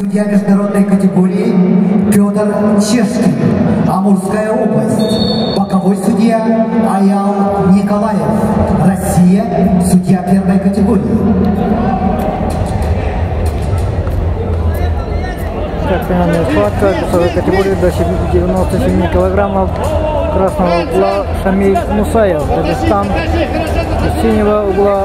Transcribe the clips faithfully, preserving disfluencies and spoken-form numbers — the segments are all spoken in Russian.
Судья международной категории Петр Чешкин, Амурская область. Боковой судья Аял Николаев, Россия, судья первой категории. Финальная схватка весовой категории до девяноста семи килограммов. Красного угла Шамиль Мусаев, Дагестан. Из синего угла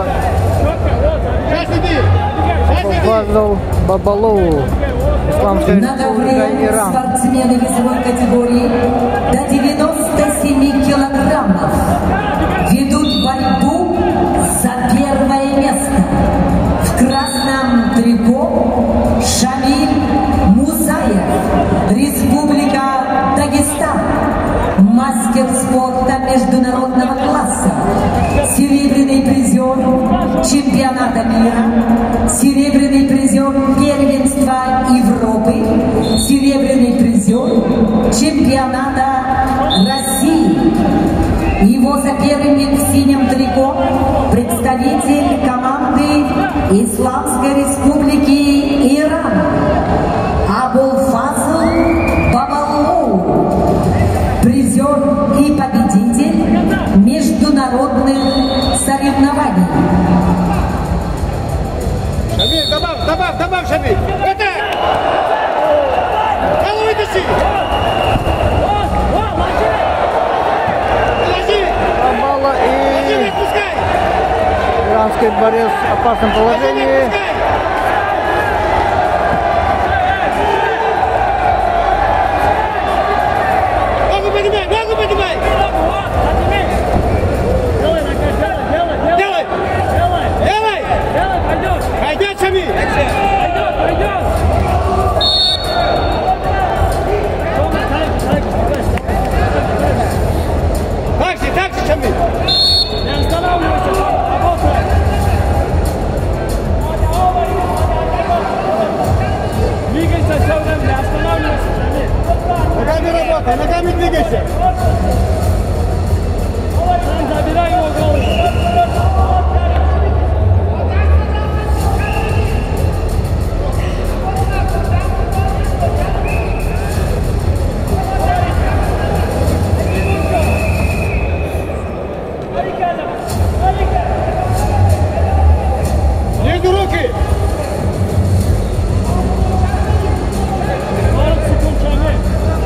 Фазл Бабалоу, Исламская республика, Иран. Спортсмены весовой категории до девяноста семи килограммов ведут борьбу за первое место. В красном трико Шамиль Мусаев, Республика Дагестан, мастер спорта международного класса, серебряный призер чемпионата мира, серебряный призер первенства Европы, серебряный призер чемпионата России. Его соперник в синем трико – представитель команды Исламской республики Иран Абулфазл Бабалоу, призер и победитель международных соревнований. Шамиль, добавь, добавь, добавь, Шамиль! Это! Голову вытащи! Бабала и иранский борец в опасном положении. Ногу поднимай, ногу поднимай! Делай, делай, делай! Делай! Делай, пойдет! Пойдет, Шамиль! Пойдет, пойдет! Так же, так же, Шамиль! Не останавливайся, работай! Двигайся все время, не останавливайся, Шамиль! Ногами работай, ногами двигайся! Забирай его голову! Между руки! сорок секунд, Шамиль!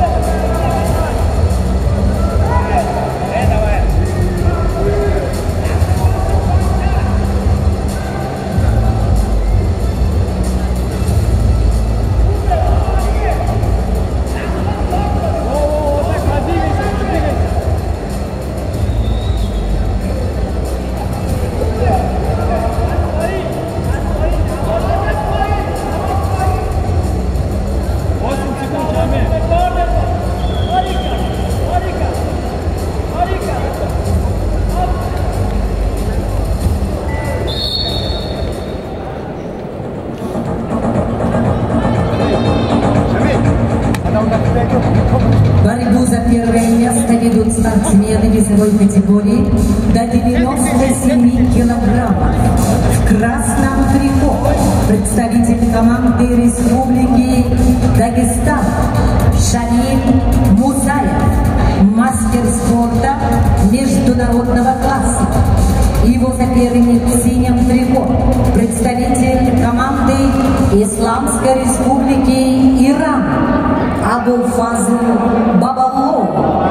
Борьбу за первое место ведут спортсмены весовой категории до девяноста семи килограммов. В красном трико представитель команды Республики Дагестан Шамиль Мусаев, мастер спорта международного класса. Его соперник в синем трико представитель команды Исламской республики Иран Абулфазл Бабалоу.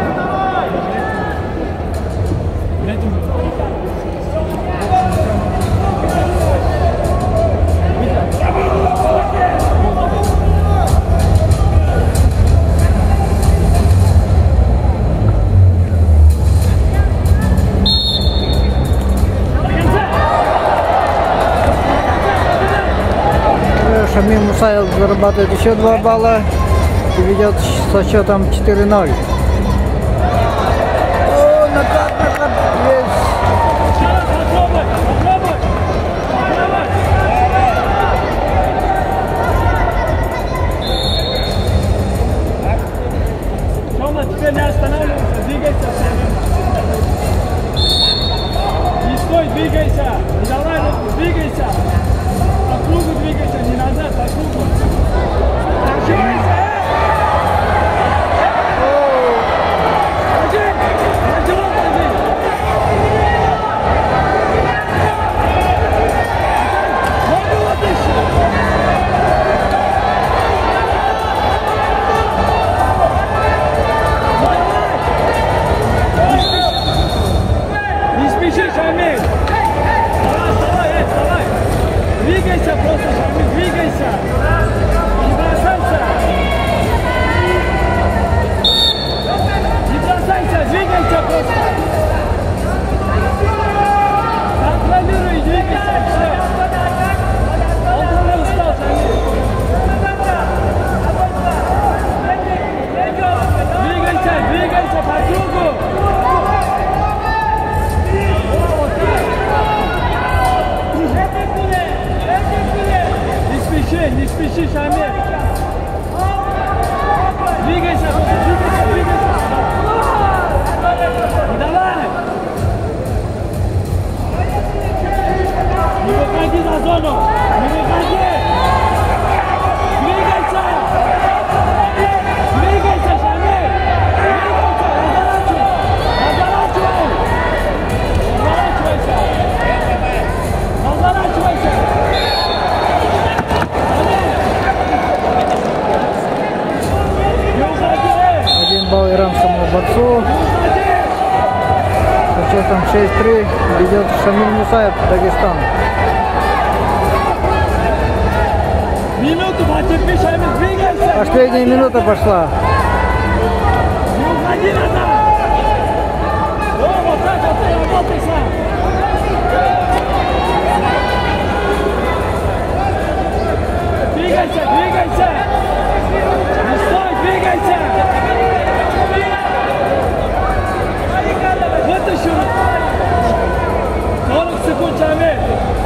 Шамиль Мусаев зарабатывает еще два балла и ведет со счетом четыре ноль. О, накат, накат, есть. Тома, теперь не останавливайся, двигайся. Не стой, двигайся. Не давай руку, двигайся. По кругу двигайся, не назад, по кругу. Двигайся, двигайся, двигайся. Давай. Не выходи на зону. Не выходи. Двигайся. Двигайся, Шамиль. Двигайся. Разворачивай. Разворачивайся. Разворачивайся. Один балл иранскому борцу. Со счетом шесть-три ведет Шамиль Мусаев, Дагестан. Минуту, потерпи, Шамиль, двигайся! Последняя минута пошла. Не уходи назад! О, вот так вот ты работай сам! Двигайся, двигайся! Не стой, двигайся! Вытащи! сорок секунд, Шамиль!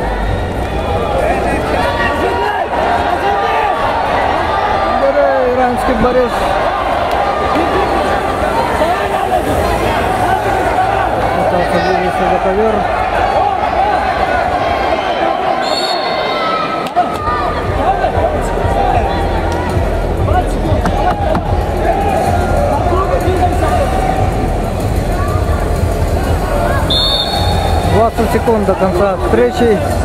Иранский борец. Пытался вывести за ковер. двадцать секунд до конца встречи.